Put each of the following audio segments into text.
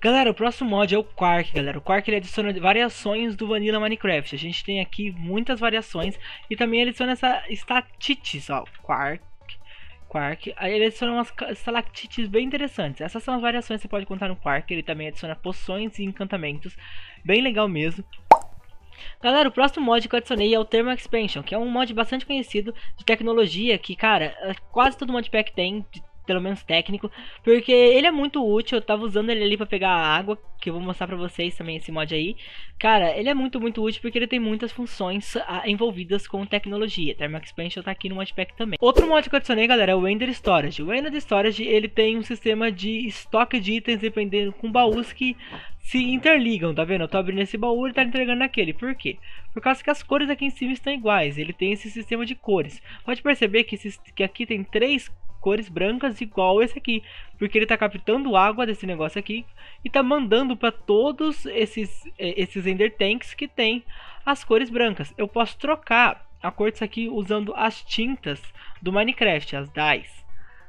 Galera, o próximo mod é o Quark, galera. O Quark ele adiciona variações do Vanilla Minecraft. A gente tem aqui muitas variações e também adiciona essa estalactites, ó, Quark. Aí ele adiciona umas estalactites bem interessantes. Essas são as variações que você pode contar no Quark. Ele também adiciona poções e encantamentos. Bem legal mesmo. Galera, o próximo mod que eu adicionei é o Thermal Expansion, que é um mod bastante conhecido de tecnologia que, cara, quase todo modpack tem, pelo menos técnico, porque ele é muito útil. Eu tava usando ele ali pra pegar a água, que eu vou mostrar pra vocês também esse mod aí. Cara, ele é muito útil porque ele tem muitas funções envolvidas com tecnologia. Thermal Expansion tá aqui no modpack também. Outro mod que eu adicionei, galera, é o Ender Storage. O Ender Storage, ele tem um sistema de estoque de itens dependendo com baús que se interligam, tá vendo? Eu tô abrindo esse baú e tá entregando naquele. Por quê? Por causa que as cores aqui em cima estão iguais. Ele tem esse sistema de cores. Pode perceber que aqui tem três cores brancas igual esse aqui, porque ele tá captando água desse negócio aqui e tá mandando para todos esses Ender Tanks que tem as cores brancas. Eu posso trocar a cor disso aqui usando as tintas do Minecraft, as dyes.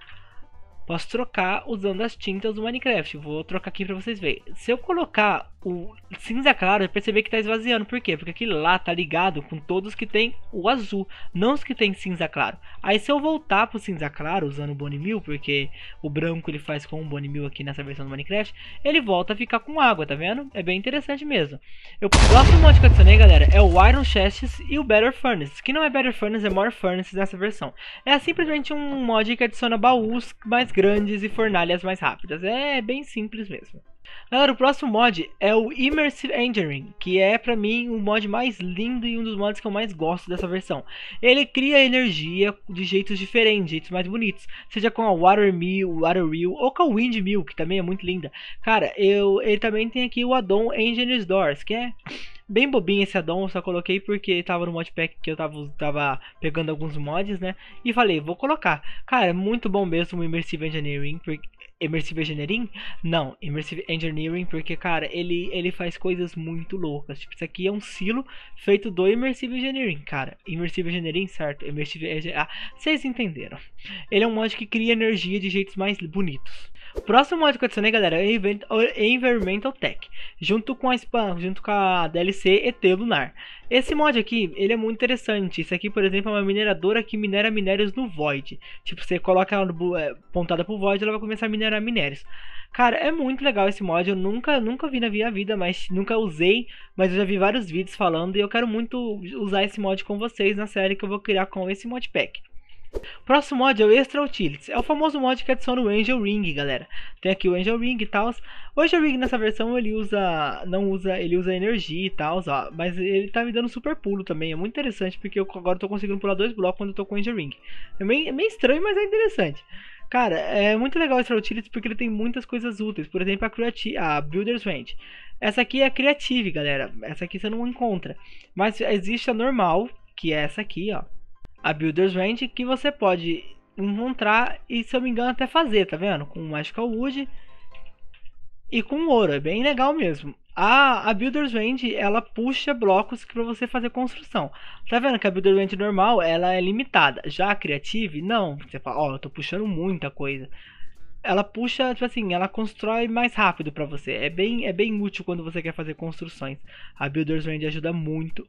Posso trocar usando as tintas do Minecraft. Vou trocar aqui pra vocês verem. Se eu colocar o cinza claro, eu perceber que tá esvaziando. Por quê? Porque aquele lá tá ligado com todos que tem o azul, não os que tem cinza claro. Aí se eu voltar pro cinza claro usando o Bone Meal, porque o branco ele faz com o Bone Meal aqui nessa versão do Minecraft, ele volta a ficar com água, tá vendo? É bem interessante mesmo. O próximo mod que eu adicionei, galera, é o Iron Chests e o Better Furnace. Que não é Better Furnace, é More Furnace nessa versão. É simplesmente um mod que adiciona baús mais grandes e fornalhas mais rápidas. É bem simples mesmo. Galera, o próximo mod é o Immersive Engineering, que é pra mim o mod mais lindo e um dos mods que eu mais gosto dessa versão. Ele cria energia de jeitos diferentes, jeitos mais bonitos, seja com a Water Mill, Water Wheel ou com a Wind Mill, que também é muito linda. Cara, ele também tem aqui o addon Engineer's Doors, que é bem bobinho esse addon. Eu só coloquei porque tava no modpack que eu tava pegando alguns mods, né? E falei, vou colocar. Cara, é muito bom mesmo o Immersive Engineering, porque Immersive Engineering? Não, Immersive Engineering, porque, cara, ele faz coisas muito loucas. Tipo, isso aqui é um silo feito do Immersive Engineering, cara. Immersive Engineering, certo? Immersive Engineering, vocês entenderam. Ele é um mod que cria energia de jeitos mais bonitos. O próximo mod que eu adicionei, galera, é Environmental Tech, junto com a DLC ET Lunar. Esse mod aqui, ele é muito interessante. Isso aqui, por exemplo, é uma mineradora que minera minérios no Void. Tipo, você coloca ela apontada pro Void, ela vai começar a minerar minérios. Cara, é muito legal esse mod. Eu nunca vi na minha vida, mas nunca usei. Mas eu já vi vários vídeos falando e eu quero muito usar esse mod com vocês na série que eu vou criar com esse modpack. Próximo mod é o Extra Utilities. É o famoso mod que adiciona o Angel Ring, galera. Tem aqui o Angel Ring e tal. O Angel Ring nessa versão ele usa energia e tal, ó, mas ele tá me dando super pulo também. É muito interessante porque eu agora tô conseguindo pular 2 blocos quando eu tô com o Angel Ring. É meio estranho, mas é interessante. Cara, é muito legal o Extra Utilities porque ele tem muitas coisas úteis. Por exemplo, a Builder's Range. Essa aqui é a Creative, galera. Essa aqui você não encontra. Mas existe a normal, que é essa aqui, ó. A Builder's Range, que você pode encontrar e, se eu me engano, até fazer, tá vendo? Com Magical Wood e com ouro, é bem legal mesmo. A Builder's Range, ela puxa blocos para você fazer construção. Tá vendo que a Builder's Range normal, ela é limitada. Já a Creative, não. Você fala, ó, eu tô puxando muita coisa. Ela puxa, tipo assim, ela constrói mais rápido para você. É bem útil quando você quer fazer construções. A Builder's Range ajuda muito.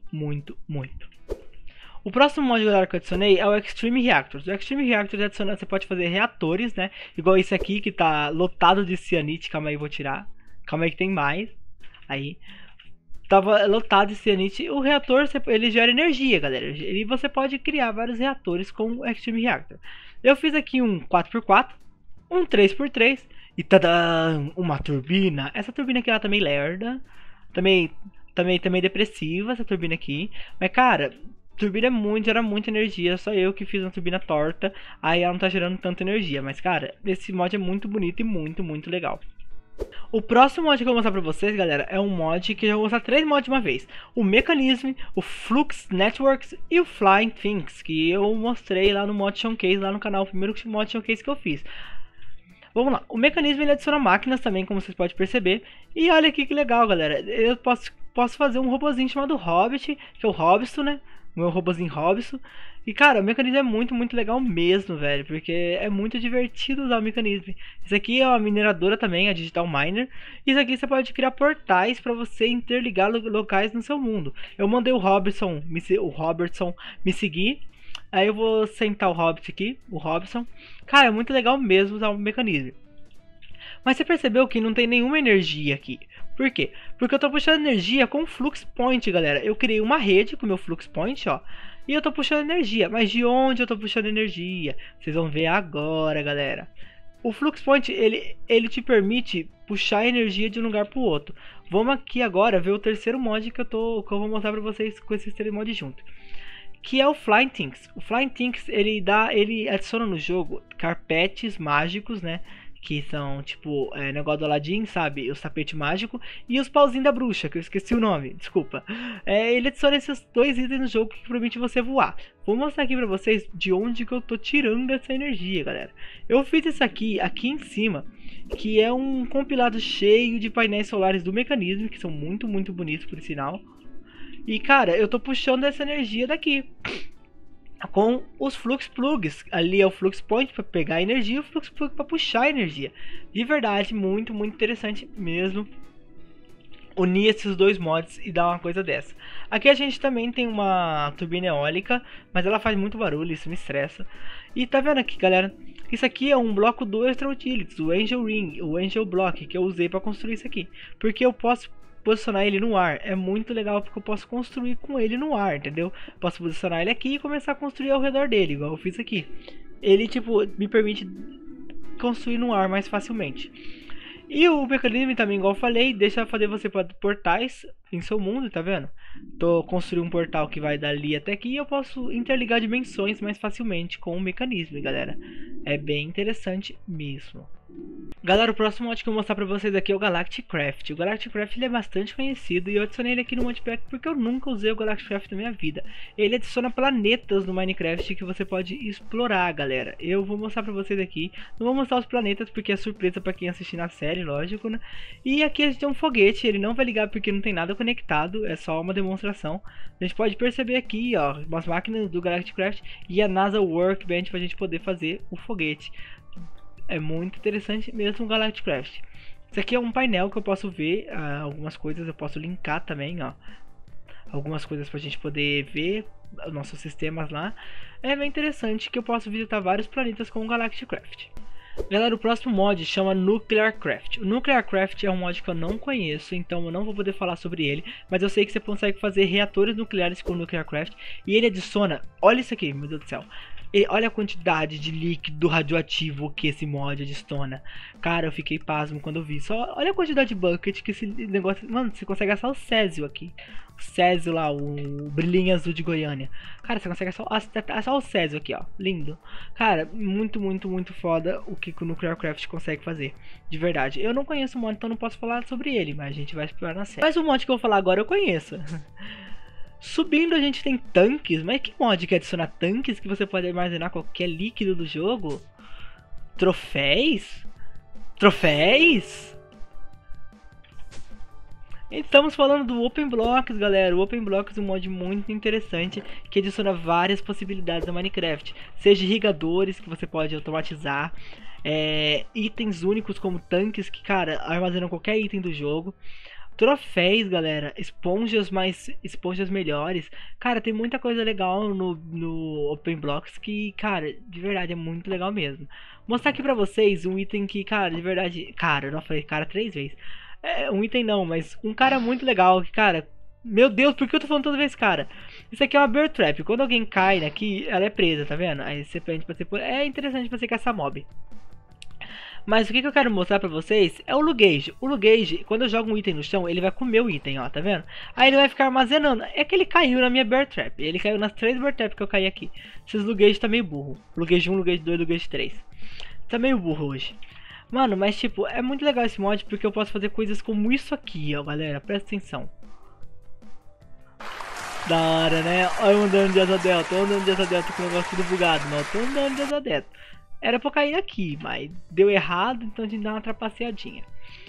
O próximo mod, galera, que eu adicionei é o Extreme Reactors. O Extreme Reactors adiciona, você pode fazer reatores, né? Igual esse aqui que tá lotado de cianite. Calma aí, vou tirar. Calma aí que tem mais. Aí. Tava lotado de cianite. O reator, ele gera energia, galera. E você pode criar vários reatores com o Extreme Reactor. Eu fiz aqui um 4x4, um 3x3 e tadã, uma turbina. Essa turbina aqui ela também lerda. Também depressiva essa turbina aqui. Mas, cara, turbina gera muita energia. Só eu que fiz uma turbina torta. Aí ela não tá gerando tanta energia. Mas, cara, esse mod é muito bonito e muito legal. O próximo mod que eu vou mostrar pra vocês, galera, é um mod que eu vou mostrar 3 mods de uma vez. O Mechanism, o Flux Networks e o Flying Things, que eu mostrei lá no mod Showcase, lá no canal, o primeiro mod Showcase que eu fiz. Vamos lá, o Mechanism ele adiciona máquinas também, como vocês podem perceber. E olha aqui que legal, galera, eu posso fazer um robozinho chamado Hobbit, que é o Hobbiton, né? o meu robozinho Robson. E cara, o mecanismo é muito legal mesmo, velho, porque é muito divertido usar o mecanismo. Isso aqui é uma mineradora também, a Digital Miner. Isso aqui você pode criar portais para você interligar locais no seu mundo. Eu mandei o Robertson me seguir. Aí eu vou sentar o Hobbit aqui, o Robson. Cara, é muito legal mesmo usar o mecanismo. Mas você percebeu que não tem nenhuma energia aqui. Por quê? Porque eu tô puxando energia com o Flux Point, galera. Eu criei uma rede com o meu Flux Point, ó. E eu tô puxando energia. Mas de onde eu tô puxando energia? Vocês vão ver agora, galera. O Flux Point, ele te permite puxar energia de um lugar pro outro. Vamos aqui agora ver o terceiro mod que eu vou mostrar pra vocês com esses três mods juntos. Que é o Flying Things. O Flying Things, ele adiciona no jogo carpetes mágicos, né? Que são tipo negócio do Aladdin, sabe? Os tapetes mágicos e os pauzinhos da bruxa, que eu esqueci o nome, desculpa. Ele adiciona esses dois itens no jogo que permite você voar. Vou mostrar aqui pra vocês de onde que eu tô tirando essa energia, galera. Eu fiz isso aqui em cima, que é um compilado cheio de painéis solares do mecanismo, que são muito bonitos por sinal. E cara, eu tô puxando essa energia daqui com os Flux Plugs. Ali é o Flux Point para pegar energia e o Flux Plug para puxar energia. De verdade, muito interessante mesmo unir esses dois mods e dar uma coisa dessa. Aqui a gente também tem uma turbina eólica, mas ela faz muito barulho, isso me estressa. E tá vendo aqui, galera? Isso aqui é um bloco do Extra Utilities, o Angel Ring, o Angel Block, que eu usei para construir isso aqui. Porque eu posso posicionar ele no ar, é muito legal porque eu posso construir com ele no ar, entendeu? Posso posicionar ele aqui e começar a construir ao redor dele, igual eu fiz aqui. Ele tipo me permite construir no ar mais facilmente. E o mecanismo também, igual eu falei, deixa fazer você para portais em seu mundo, tá vendo? Tô construindo um portal que vai dali até aqui e eu posso interligar dimensões mais facilmente com o mecanismo, galera. É bem interessante mesmo. Galera, o próximo mod que eu vou mostrar pra vocês aqui é o Galactic Craft. O Galactic Craft ele é bastante conhecido e eu adicionei ele aqui no modpack porque eu nunca usei o Galactic Craft na minha vida. Ele adiciona planetas no Minecraft que você pode explorar, galera. Eu vou mostrar pra vocês aqui. Não vou mostrar os planetas porque é surpresa pra quem assistir na série, lógico, né? E aqui a gente tem um foguete, ele não vai ligar porque não tem nada conectado, é só uma demonstração. A gente pode perceber aqui, ó, as máquinas do Galactic Craft e a NASA Workbench pra gente poder fazer o foguete. É muito interessante mesmo o Galactic Craft. Isso aqui é um painel que eu posso ver algumas coisas, eu posso linkar também, ó. Algumas coisas pra gente poder ver os nossos sistemas lá. É bem interessante que eu posso visitar vários planetas com o Galactic Craft. Galera, o próximo mod chama Nuclear Craft. O Nuclear Craft é um mod que eu não conheço, então eu não vou poder falar sobre ele. Mas eu sei que você consegue fazer reatores nucleares com o Nuclear Craft. E ele adiciona, olha isso aqui, meu Deus do céu. Olha a quantidade de líquido radioativo que esse mod adiciona. Cara, eu fiquei pasmo quando eu vi. Só olha a quantidade de bucket que esse negócio... Mano, você consegue assar o Césio aqui. O Césio lá, o brilhinho azul de Goiânia. Cara, você consegue assar o Césio aqui, ó. Lindo. Cara, muito foda o que o Nuclear Craft consegue fazer. De verdade. Eu não conheço o mod, então não posso falar sobre ele. Mas a gente vai explorar na série. Mas o mod que eu vou falar agora eu conheço. Subindo a gente tem tanques, mas que mod que adiciona tanques que você pode armazenar qualquer líquido do jogo? Troféus? Troféus? Estamos falando do Open Blocks, galera. O Open Blocks é um mod muito interessante que adiciona várias possibilidades no Minecraft. Seja irrigadores que você pode automatizar, itens únicos como tanques que, cara, armazenam qualquer item do jogo. Troféus, galera, esponjas melhores. Cara, tem muita coisa legal no Open Blocks que, cara, de verdade é muito legal mesmo. Vou mostrar aqui pra vocês um item que, cara, de verdade... Cara, eu não falei cara 3 vezes. É um item não, mas um cara muito legal que, cara... Meu Deus, por que eu tô falando toda vez, cara? Isso aqui é uma Bear Trap. Quando alguém cai aqui, ela é presa, tá vendo? Aí você prende pra você... É interessante pra você caçar mob. Mas o que eu quero mostrar pra vocês é o Luggage. O Luggage, quando eu jogo um item no chão, ele vai comer o item, ó, tá vendo? Aí ele vai ficar armazenando. É que ele caiu na minha Bear Trap. Ele caiu nas 3 Bear Trap que eu caí aqui. Esses Luggage tá meio burro. Luggage 1, Luggage 2, Luggage 3. Tá meio burro hoje. Mano, mas tipo, é muito legal esse mod porque eu posso fazer coisas como isso aqui, ó, galera. Presta atenção. Da hora, né? Olha eu andando de asa delta. Tô andando de asa delta com o negócio tudo bugado. Não, tô andando de asa delta. Era pra cair aqui, mas deu errado, então a gente dá uma trapaceadinha.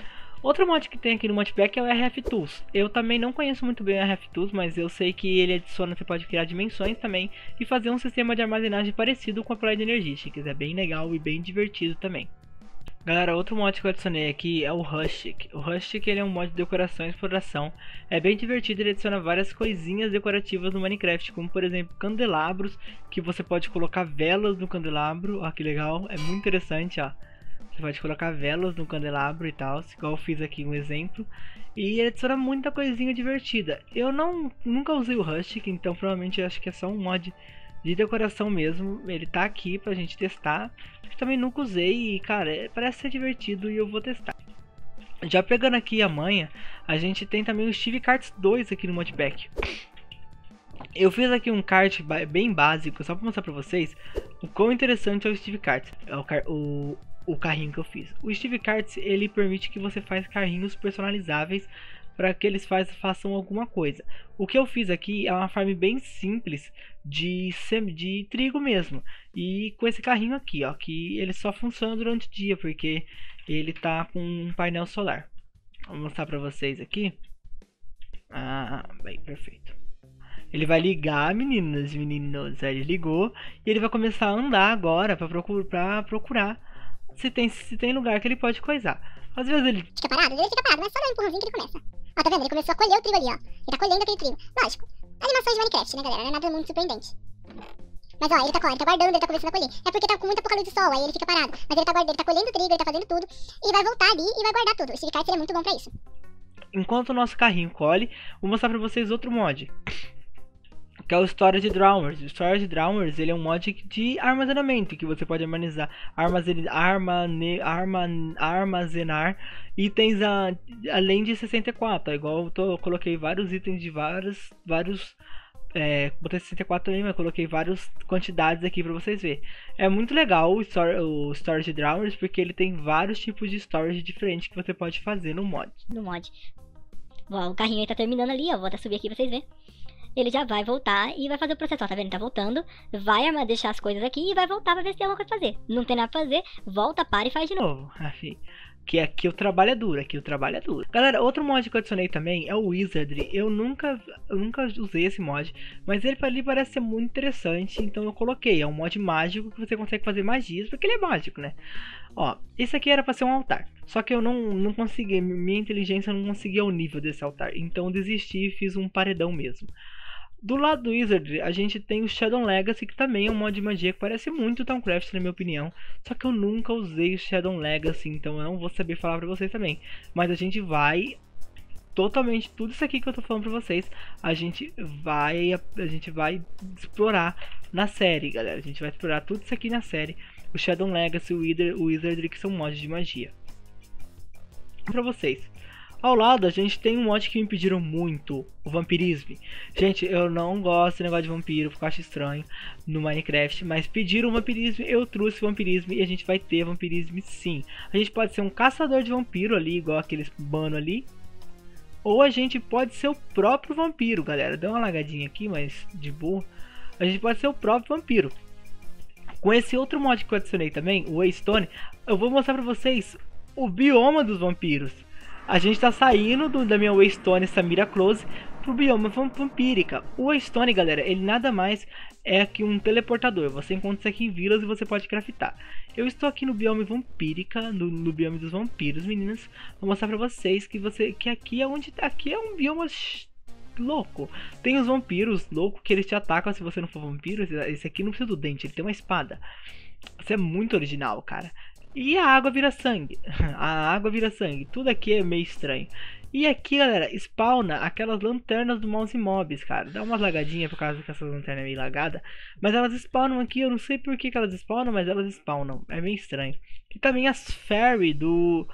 Outro mod que tem aqui no modpack é o RF Tools. Eu também não conheço muito bem o RF Tools, mas eu sei que ele adiciona, você pode criar dimensões também e fazer um sistema de armazenagem parecido com a Applied Energistics. É bem legal e bem divertido também. Galera, outro mod que eu adicionei aqui é o Rustic. O Rustic ele é um mod de decoração e exploração. É bem divertido, ele adiciona várias coisinhas decorativas no Minecraft, como por exemplo candelabros, que você pode colocar velas no candelabro. Ó, que legal, é muito interessante, ó. Você pode colocar velas no candelabro e tal, igual eu fiz aqui um exemplo. E ele adiciona muita coisinha divertida. Eu nunca usei o Rustic, então provavelmente eu acho que é só um mod de decoração mesmo. Ele tá aqui pra gente testar. Eu também nunca usei e cara, parece ser divertido e eu vou testar. Já pegando aqui a manha, a gente tem também o Steve Karts 2 aqui no modpack. Eu fiz aqui um kart bem básico, só pra mostrar pra vocês o quão interessante é o Steve Karts. É o carrinho que eu fiz. O Steve Karts ele permite que você faça carrinhos personalizáveis para que eles façam alguma coisa. O que eu fiz aqui é uma farm bem simples de trigo mesmo. E com esse carrinho aqui, ó, que ele só funciona durante o dia, porque ele tá com um painel solar. Vou mostrar para vocês aqui. Ah, bem, perfeito. Ele vai ligar, meninos, ele ligou e ele vai começar a andar agora para procurar se tem lugar que ele pode coisar. Às vezes ele fica parado, mas só dá um empurrãozinho que ele começa. Ó, tá vendo? Ele começou a colher o trigo ali, ó. Ele tá colhendo aquele trigo. Lógico, animações de Minecraft, né, galera? Não é nada muito surpreendente. Mas ó, ele tá guardando, ele tá começando a colher. É porque tá com muita pouca luz do sol, aí ele fica parado. Mas ele tá colhendo o trigo, ele tá fazendo tudo. E vai voltar ali e vai guardar tudo. O Steve Karts é muito bom pra isso. Enquanto o nosso carrinho colhe, vou mostrar pra vocês outro mod, que é o Storage Drawers. O Storage Drawers ele é um mod de armazenamento, que você pode armazenar itens além de 64. Igual eu coloquei vários itens de botei 64 também, mas coloquei várias quantidades aqui pra vocês verem. É muito legal o Storage Drawers, porque ele tem vários tipos de storage diferentes que você pode fazer no mod. Bom, o carrinho aí tá terminando ali, ó. Vou até subir aqui pra vocês verem. Ele já vai voltar e vai fazer o processo, ó, tá vendo? Tá voltando, vai deixar as coisas aqui e vai voltar pra ver se tem alguma coisa pra fazer. Não tem nada pra fazer, volta, para e faz de novo. Que aqui o trabalho é duro, Galera, outro mod que eu adicionei também é o Wizardry. Eu nunca usei esse mod, mas ele ali parece ser muito interessante, então eu coloquei. É um mod mágico que você consegue fazer magias, porque ele é mágico, né? Ó, esse aqui era pra ser um altar, só que eu não consegui, minha inteligência não conseguia o nível desse altar, então eu desisti e fiz um paredão mesmo. Do lado do Wizard, a gente tem o Shadow Legacy, que também é um mod de magia que parece muito Thaumcraft, na minha opinião. Só que eu nunca usei o Shadow Legacy, então eu não vou saber falar pra vocês também. Mas a gente vai... Totalmente, tudo isso aqui que eu tô falando pra vocês, a gente vai explorar na série, galera. A gente vai explorar tudo isso aqui na série. O Shadow Legacy, o Wizard, que são mods de magia. Pra vocês. Ao lado a gente tem um mod que me pediram muito, o Vampirisme. Gente, eu não gosto desse negócio de vampiro, porque eu acho estranho no Minecraft. Mas pediram Vampirisme, eu trouxe Vampirisme e a gente vai ter Vampirisme sim. A gente pode ser um caçador de vampiro ali, igual aqueles mano ali. Ou a gente pode ser o próprio vampiro, galera. Deu uma lagadinha aqui, mas de boa. A gente pode ser o próprio vampiro. Com esse outro mod que eu adicionei também, o Waystone, eu vou mostrar pra vocês o bioma dos vampiros. A gente tá saindo da minha Waystone Samira Close pro bioma vampírica. O Waystone, galera, ele nada mais é que um teleportador. Você encontra isso aqui em vilas e você pode craftar. Eu estou aqui no bioma vampírica, no bioma dos vampiros, meninas. Vou mostrar pra vocês que aqui é um bioma louco. Tem os vampiros loucos que eles te atacam se você não for vampiro. Esse aqui não precisa do dente, ele tem uma espada. Isso é muito original, cara. E a água vira sangue. A água vira sangue. Tudo aqui é meio estranho. E aqui, galera, spawna aquelas lanternas do mouse mobs, cara. Dá uma lagadinha por causa que essas lanternas é meio lagada. Mas elas spawnam aqui. Eu não sei por que elas spawnam, mas elas spawnam. É meio estranho. E também as fairy do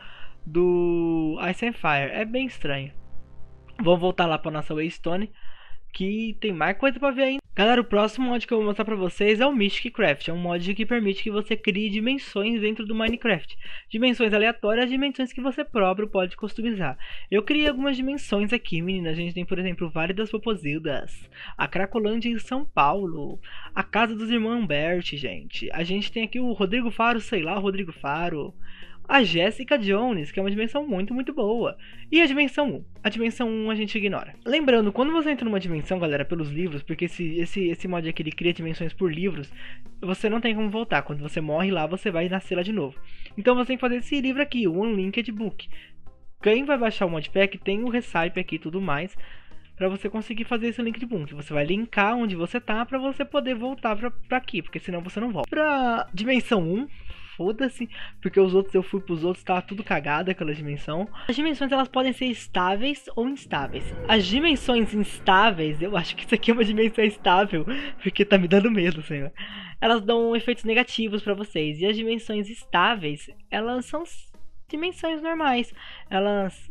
Ice and Fire. É bem estranho. Vamos voltar lá para nossa Waystone, que tem mais coisa para ver ainda. Galera, o próximo mod que eu vou mostrar pra vocês é o Mystic Craft. É um mod que permite que você crie dimensões dentro do Minecraft. Dimensões aleatórias, dimensões que você próprio pode customizar. Eu criei algumas dimensões aqui, meninas. A gente tem, por exemplo, o Vale das Popozudas, a Cracolândia em São Paulo, a Casa dos Irmãos Bert, gente. A gente tem aqui o Rodrigo Faro, sei lá, o Rodrigo Faro. a Jessica Jones, que é uma dimensão muito, muito boa. E a dimensão 1? A dimensão 1 a gente ignora. Lembrando, quando você entra numa dimensão, galera, pelos livros, porque esse mod aqui, ele cria dimensões por livros, você não tem como voltar. Quando você morre lá, você vai nascer lá de novo. Então você tem que fazer esse livro aqui, o Unlinked Book. Quem vai baixar o modpack tem o Recipe aqui e tudo mais, pra você conseguir fazer esse link de book. Você vai linkar onde você tá pra você poder voltar pra aqui, porque senão você não volta. Pra dimensão 1, foda-se, porque os outros, eu fui pros outros, tava tudo cagado aquela dimensão. As dimensões, elas podem ser estáveis ou instáveis. As dimensões instáveis, eu acho que isso aqui é uma dimensão estável, porque tá me dando medo, senhor. Elas dão efeitos negativos pra vocês. E as dimensões estáveis, elas são dimensões normais. Elas...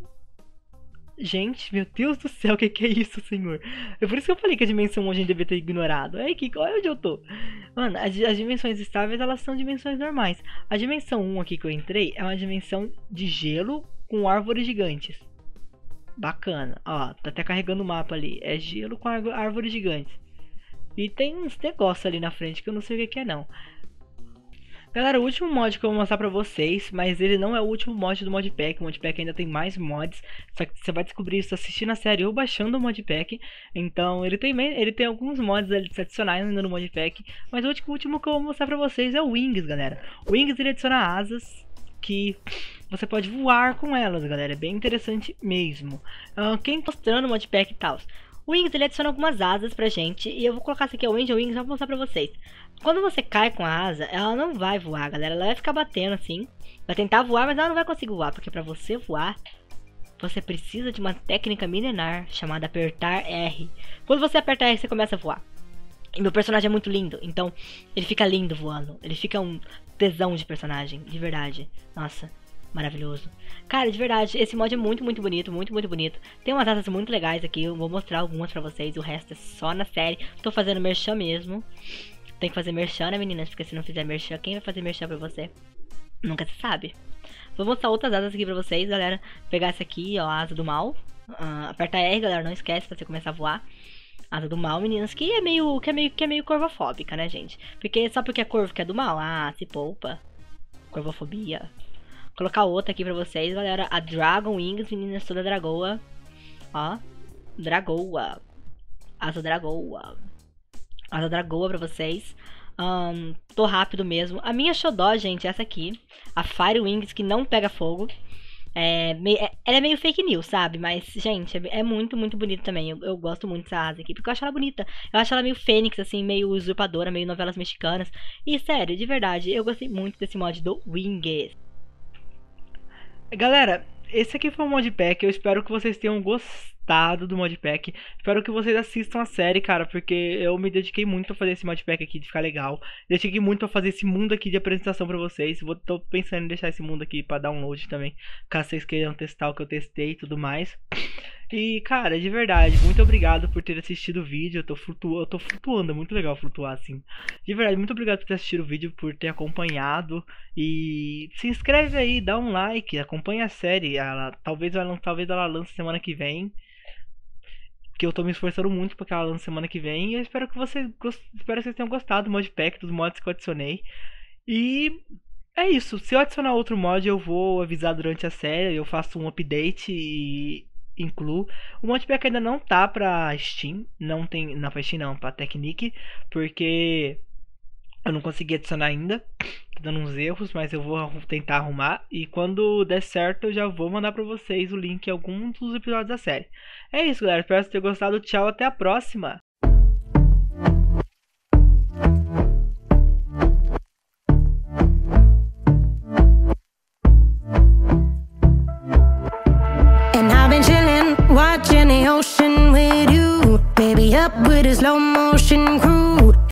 Gente, meu Deus do céu, o que é isso, senhor? É por isso que eu falei que a dimensão 1 a gente devia ter ignorado. É aqui, olha onde eu tô. Mano, as dimensões estáveis, elas são dimensões normais. A dimensão 1 aqui que eu entrei é uma dimensão de gelo com árvores gigantes. Bacana. Ó, tá até carregando o mapa ali. É gelo com árvores gigantes. E tem uns negócios ali na frente que eu não sei o que é não. Galera, o último mod que eu vou mostrar pra vocês, mas ele não é o último mod do modpack. O modpack ainda tem mais mods, só que você vai descobrir isso assistindo a série ou baixando o modpack. Então ele tem alguns mods adicionais ainda no modpack, mas o último que eu vou mostrar pra vocês é o Wings, galera. O Wings, ele adiciona asas que você pode voar com elas, galera. É bem interessante mesmo. Quem tá mostrando o modpack e tal. O Wings, ele adiciona algumas asas pra gente, e eu vou colocar isso aqui, o Angel Wings, só pra mostrar pra vocês. Quando você cai com a asa, ela não vai voar, galera. Ela vai ficar batendo assim, vai tentar voar, mas ela não vai conseguir voar, porque pra você voar, você precisa de uma técnica milenar chamada apertar R. Quando você aperta R, você começa a voar. E meu personagem é muito lindo, então ele fica lindo voando. Ele fica um tesão de personagem, de verdade. Nossa, maravilhoso. Cara, de verdade, esse mod é muito, muito bonito, muito, muito bonito. Tem umas asas muito legais aqui, eu vou mostrar algumas pra vocês, o resto é só na série. Tô fazendo merchan mesmo. Tem que fazer merchan, né, meninas? Porque se não fizer merchan, quem vai fazer merchan pra você? Nunca se sabe. Vou mostrar outras asas aqui pra vocês, galera. Pegar essa aqui, ó, a asa do mal. Aperta R, galera, não esquece pra você começar a voar. Asa do mal, meninas, que é meio corvofóbica, né, gente? Porque só porque é corvo que é do mal? Ah, se poupa. Corvofobia. Vou colocar outra aqui pra vocês, galera. A Dragon Wings, meninas, toda dragoa. Ó. Dragoa. Asa dragoa. Asa dragoa pra vocês. Tô rápido mesmo. A minha xodó, gente, é essa aqui. A Fire Wings, que não pega fogo. Ela é meio fake news, sabe? Mas, gente, é muito, muito bonito também. Eu gosto muito dessa asa aqui, porque eu acho ela bonita. Eu acho ela meio fênix, assim, meio usurpadora, meio novelas mexicanas. E, sério, de verdade, eu gostei muito desse mod do Wings. Galera, esse aqui foi o modpack. Eu espero que vocês tenham gostado do modpack. Espero que vocês assistam a série, cara, porque eu me dediquei muito a fazer esse modpack aqui de ficar legal. Dediquei muito a fazer esse mundo aqui de apresentação pra vocês. Tô pensando em deixar esse mundo aqui pra download também, caso vocês queiram testar o que eu testei e tudo mais. E, cara, de verdade, muito obrigado por ter assistido o vídeo. Eu tô flutuando, é muito legal flutuar assim. De verdade, muito obrigado por ter assistido o vídeo, por ter acompanhado. E se inscreve aí, dá um like, acompanha a série. Talvez ela lance semana que vem, que eu tô me esforçando muito pra que ela lance semana que vem. E eu espero que vocês tenham gostado do modpack, dos mods que eu adicionei. E é isso, se eu adicionar outro mod eu vou avisar durante a série. Eu faço um update e incluo. O modpack ainda não tá pra Steam, pra Steam não, pra Technic, porque eu não consegui adicionar ainda, tá dando uns erros, mas eu vou tentar arrumar, e quando der certo eu já vou mandar pra vocês o link em algum dos episódios da série. É isso, galera, espero que tenham gostado, tchau, até a próxima! Watching the ocean with you, baby, up with a slow motion cruise.